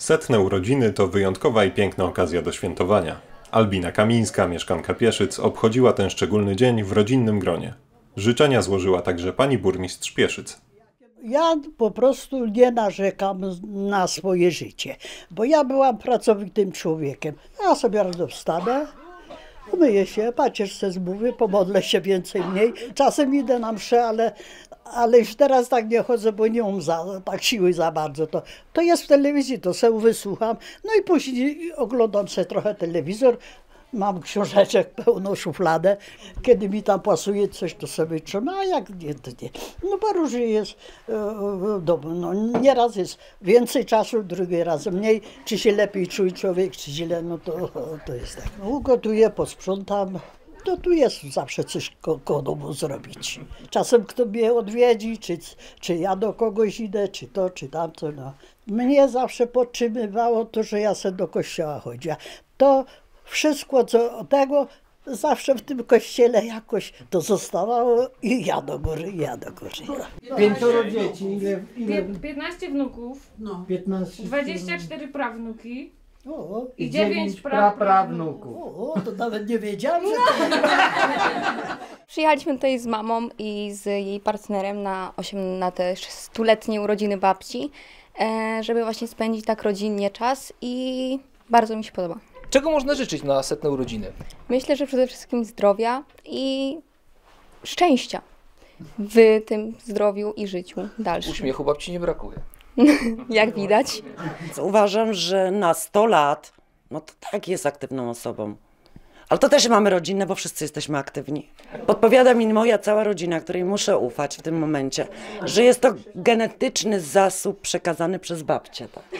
Setne urodziny to wyjątkowa i piękna okazja do świętowania. Albina Kamińska, mieszkanka Pieszyc, obchodziła ten szczególny dzień w rodzinnym gronie. Życzenia złożyła także pani burmistrz Pieszyc. Ja po prostu nie narzekam na swoje życie, bo ja byłam pracowitym człowiekiem. Ja sobie rano wstanę, umyję się, pacierzce zmówię, pomodlę się więcej, mniej. Czasem idę na mszę, ale już teraz tak nie chodzę, bo nie mam tak siły za bardzo. To jest w telewizji, to sobie wysłucham. No i później oglądam sobie trochę telewizor. Mam książeczek pełną szufladę. Kiedy mi tam pasuje coś, to sobie trzymam, a jak nie, to nie. No bo różnie jest w domu. No, nieraz jest więcej czasu, drugi raz mniej. Czy się lepiej czuje człowiek, czy źle, no to jest tak. No, ugotuję, posprzątam. To tu jest zawsze coś koło domu zrobić. Czasem kto mnie odwiedzi, czy ja do kogoś idę, czy to, czy tamto. No. Mnie zawsze podtrzymywało to, że ja sobie do kościoła chodziłam. To wszystko, co tego, zawsze w tym kościele jakoś to zostawało i ja do góry. 5 dzieci, ile? 15 wnuków, 15. 24 prawnuki O, i 9 praprawnuków. to nawet nie wiedziałam, że to... Przyjechaliśmy tutaj z mamą i z jej partnerem na te 100-letnie urodziny babci, żeby właśnie spędzić tak rodzinnie czas i bardzo mi się podoba. Czego można życzyć na setne urodziny? Myślę, że przede wszystkim zdrowia i szczęścia w tym zdrowiu i życiu dalszym. Uśmiechu babci nie brakuje. Jak widać. Uważam, że na 100 lat, no to tak jest aktywną osobą. Ale to też mamy rodzinę, bo wszyscy jesteśmy aktywni. Podpowiada mi moja cała rodzina, której muszę ufać w tym momencie, że jest to genetyczny zasób przekazany przez babcię. Tak.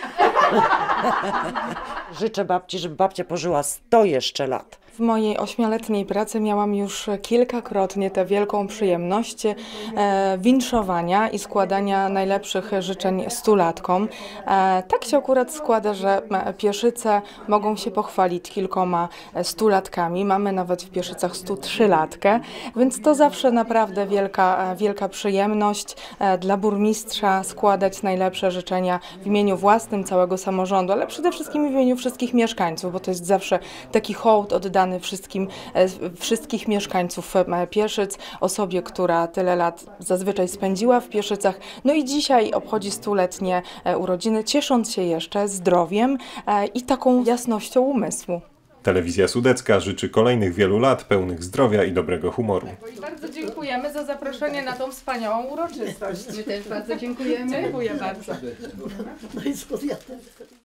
Życzę babci, żeby babcia pożyła 100 jeszcze lat. W mojej 8-letniej pracy miałam już kilkakrotnie tę wielką przyjemność winszowania i składania najlepszych życzeń 100-latkom. Tak się akurat składa, że Pieszyce mogą się pochwalić kilkoma 100-latkami. Mamy nawet w Pieszycach 103-latkę, więc to zawsze naprawdę wielka przyjemność dla burmistrza składać najlepsze życzenia w imieniu własnym całego samorządu, ale przede wszystkim w imieniu wszystkich mieszkańców, bo to jest zawsze taki hołd oddany wszystkich mieszkańców Pieszyc, osobie, która tyle lat zazwyczaj spędziła w Pieszycach. No i dzisiaj obchodzi 100-letnie urodziny, ciesząc się jeszcze zdrowiem i taką jasnością umysłu. Telewizja Sudecka życzy kolejnych wielu lat pełnych zdrowia i dobrego humoru. Bardzo dziękujemy za zaproszenie na tą wspaniałą uroczystość. My też bardzo dziękujemy. Dziękuję bardzo. No i skąd ja też.